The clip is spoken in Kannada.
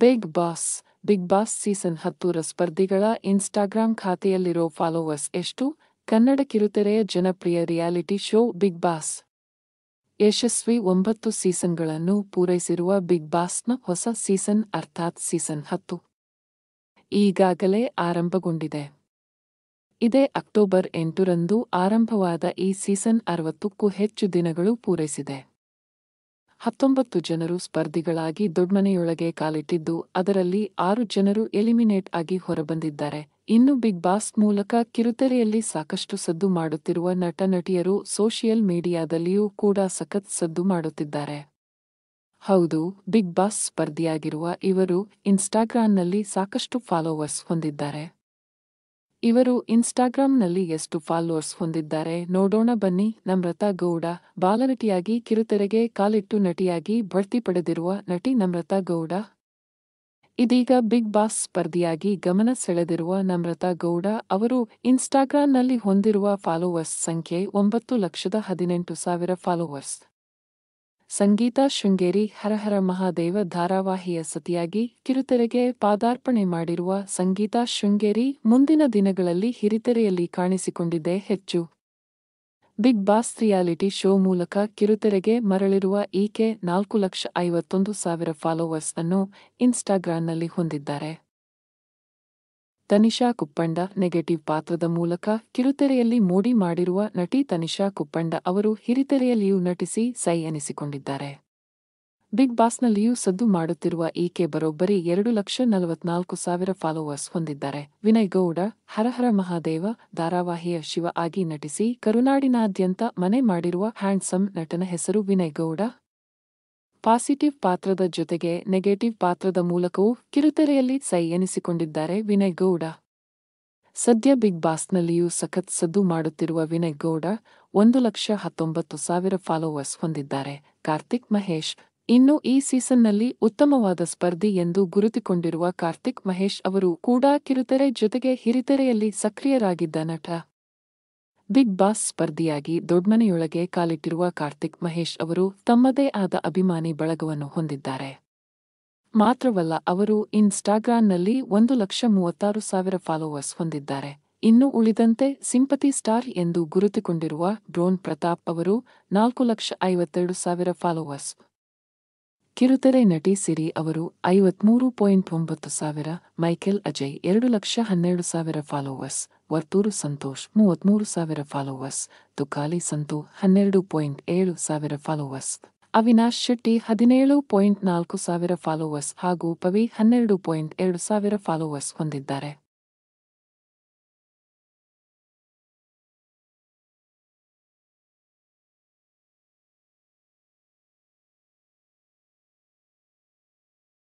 ಬಿಗ್ ಬಾಸ್ ಸೀಸನ್ 10ರ ಸ್ಪರ್ಧಿಗಳ ಇನ್ಸ್ಟಾಗ್ರಾಂ ಖಾತೆಯಲ್ಲಿರೋ ಫಾಲೋವರ್ಸ್ ಎಷ್ಟು? ಕನ್ನಡ ಕಿರುತೆರೆಯ ಜನಪ್ರಿಯ ರಿಯಾಲಿಟಿ ಶೋ ಬಿಗ್ ಬಾಸ್ ಯಶಸ್ವಿ 9 ಸೀಸನ್ಗಳನ್ನು ಪೂರೈಸಿರುವ ಬಿಗ್ ಬಾಸ್ನ ಹೊಸ ಸೀಸನ್ ಅರ್ಥಾತ್ ಸೀಸನ್ 10 ಈಗಾಗಲೇ ಆರಂಭಗೊಂಡಿದೆ. ಇದೇ ಅಕ್ಟೋಬರ್ 8ರಂದು ಆರಂಭವಾದ ಈ ಸೀಸನ್ 60ಕ್ಕೂ ಹೆಚ್ಚು ದಿನಗಳು ಪೂರೈಸಿದೆ. 19 ಜನರು ಸ್ಪರ್ಧಿಗಳಾಗಿ ದೊಡ್ಮನೆಯೊಳಗೆ ಕಾಲಿಟ್ಟಿದ್ದು, ಅದರಲ್ಲಿ 6 ಜನರು ಎಲಿಮಿನೇಟ್ ಆಗಿ ಹೊರಬಂದಿದ್ದಾರೆ. ಇನ್ನು ಬಿಗ್ ಬಾಸ್ ಮೂಲಕ ಕಿರುತೆರೆಯಲ್ಲಿ ಸಾಕಷ್ಟು ಸದ್ದು ಮಾಡುತ್ತಿರುವ ನಟ-ನಟಿಯರು ಸೋಷಿಯಲ್ ಮೀಡಿಯಾದಲ್ಲಿಯೂ ಕೂಡ ಸಖತ್ ಸದ್ದು ಮಾಡುತ್ತಿದ್ದಾರೆ. ಹೌದು, ಬಿಗ್ ಬಾಸ್ ಸ್ಪರ್ಧಿಯಾಗಿರುವ ಇವರು ಇನ್ಸ್ಟಾಗ್ರಾಂನಲ್ಲಿ ಸಾಕಷ್ಟು ಫಾಲೋವರ್ಸ್ ಹೊಂದಿದ್ದಾರೆ. ಇವರು ಇನ್ಸ್ಟಾಗ್ರಾಂನಲ್ಲಿ ಎಷ್ಟು ಫಾಲೋವರ್ಸ್ ಹೊಂದಿದ್ದಾರೆ ನೋಡೋಣ ಬನ್ನಿ. ನಮ್ರತಾ ಗೌಡ ಬಾಲನಟಿಯಾಗಿ ಕಿರುತೆರೆಗೆ ಕಾಲಿಟ್ಟು ನಟಿಯಾಗಿ ಬಡ್ತಿ ಪಡೆದಿರುವ ನಟಿ ನಮ್ರತಾ ಗೌಡ ಇದೀಗ ಬಿಗ್ ಬಾಸ್ ಸ್ಪರ್ಧಿಯಾಗಿ ಗಮನ ಸೆಳೆದಿರುವ ನಮ್ರತಾ ಗೌಡ ಅವರು ಇನ್ಸ್ಟಾಗ್ರಾಂನಲ್ಲಿ ಹೊಂದಿರುವ ಫಾಲೋವರ್ಸ್ ಸಂಖ್ಯೆ 9,18,000 ಫಾಲೋವರ್ಸ್. ಸಂಗೀತಾ ಶೃಂಗೇರಿ ಹರಹರ ಮಹಾದೇವ ಧಾರಾವಾಹಿಯ ಸತಿಯಾಗಿ ಕಿರುತೆರೆಗೆ ಪಾದಾರ್ಪಣೆ ಮಾಡಿರುವ ಸಂಗೀತಾ ಶೃಂಗೇರಿ ಮುಂದಿನ ದಿನಗಳಲ್ಲಿ ಹಿರಿತೆರೆಯಲ್ಲಿ ಕಾಣಿಸಿಕೊಂಡಿದ್ದೇ ಹೆಚ್ಚು. ಬಿಗ್ ಬಾಸ್ ರಿಯಾಲಿಟಿ ಶೋ ಮೂಲಕ ಕಿರುತೆರೆಗೆ ಮರಳಿರುವ ಈಕೆ 4,51,000 ಫಾಲೋವರ್ಸ್ ಅನ್ನು ಇನ್ಸ್ಟಾಗ್ರಾಂನಲ್ಲಿ ಹೊಂದಿದ್ದಾರೆ. ತನಿಷಾ ಕುಪ್ಪಂಡ ನೆಗೆಟಿವ್ ಪಾತ್ರದ ಮೂಲಕ ಕಿರುತೆರೆಯಲ್ಲಿ ಮೋಡಿ ಮಾಡಿರುವ ನಟಿ ತನಿಷಾ ಕುಪ್ಪಂಡ ಅವರು ಹಿರಿತೆರೆಯಲ್ಲಿಯೂ ನಟಿಸಿ ಸೈ ಎನಿಸಿಕೊಂಡಿದ್ದಾರೆ. ಬಿಗ್ ಬಾಸ್ನಲ್ಲಿಯೂ ಸದ್ದು ಮಾಡುತ್ತಿರುವ ಈಕೆ ಬರೋಬ್ಬರಿ 2,44,000 ಫಾಲೋವರ್ಸ್ ಹೊಂದಿದ್ದಾರೆ. ವಿನಯ್ ಗೌಡ ಹರಹರ ಮಹಾದೇವ ಧಾರಾವಾಹಿಯ ಶಿವ ಆಗಿ ನಟಿಸಿ ಕರುನಾಡಿನಾದ್ಯಂತ ಮನೆ ಮಾಡಿರುವ ಹ್ಯಾಂಡ್ಸಮ್ ನಟನ ಹೆಸರು ವಿನಯ್ ಗೌಡ. ಪಾಸಿಟಿವ್ ಪಾತ್ರದ ಜೊತೆಗೆ ನೆಗೆಟಿವ್ ಪಾತ್ರದ ಮೂಲಕವೂ ಕಿರುತೆರೆಯಲ್ಲಿ ಸೈ ಎನಿಸಿಕೊಂಡಿದ್ದಾರೆ ವಿನಯ್ ಗೌಡ. ಸದ್ಯ ಬಿಗ್ ಬಾಸ್ನಲ್ಲಿಯೂ ಸಖತ್ ಸದ್ದು ಮಾಡುತ್ತಿರುವ ವಿನಯ್ ಗೌಡ 1,19,000 ಫಾಲೋವರ್ಸ್ ಹೊಂದಿದ್ದಾರೆ. ಕಾರ್ತಿಕ್ ಮಹೇಶ್ ಇನ್ನು ಈ ಸೀಸನ್ನಲ್ಲಿ ಉತ್ತಮವಾದ ಸ್ಪರ್ಧಿ ಎಂದು ಗುರುತಿಕೊಂಡಿರುವ ಕಾರ್ತಿಕ್ ಮಹೇಶ್ ಅವರು ಕೂಡ ಕಿರುತೆರೆ ಜೊತೆಗೆ ಹಿರಿತೆರೆಯಲ್ಲಿ ಸಕ್ರಿಯರಾಗಿದ್ದ ನಟ. ಬಿಗ್ ಬಾಸ್ ಸ್ಪರ್ಧಿಯಾಗಿ ದೊಡ್ಮನೆಯೊಳಗೆ ಕಾಲಿಟ್ಟಿರುವ ಕಾರ್ತಿಕ್ ಮಹೇಶ್ ಅವರು ತಮ್ಮದೇ ಆದ ಅಭಿಮಾನಿ ಬಳಗವನ್ನು ಹೊಂದಿದ್ದಾರೆ. ಮಾತ್ರವಲ್ಲ, ಅವರು ಇನ್ಸ್ಟಾಗ್ರಾಂನಲ್ಲಿ 1,36,000 ಫಾಲೋವರ್ಸ್ ಹೊಂದಿದ್ದಾರೆ. ಇನ್ನು ಉಳಿದಂತೆ ಸಿಂಪತಿ ಸ್ಟಾರ್ ಎಂದು ಗುರುತಿಕೊಂಡಿರುವ ಡ್ರೋನ್ ಪ್ರತಾಪ್ ಅವರು 4,52,000 ಫಾಲೋವರ್ಸ್. ಕಿರುತೆರೆ ನಟಿ ಸಿರಿ ಅವರು 53,900, Michael Ajay 2,12,000 followers, Varthur Santosh 33,000 followers, Tukali Santu 12,7,000 followers, Avinash Shetty 17,4,000 followers ಹಾಗೂ ಪವಿ 12,2,000 ಫಾಲೋವರ್ಸ್ ಹೊಂದಿದ್ದಾರೆ.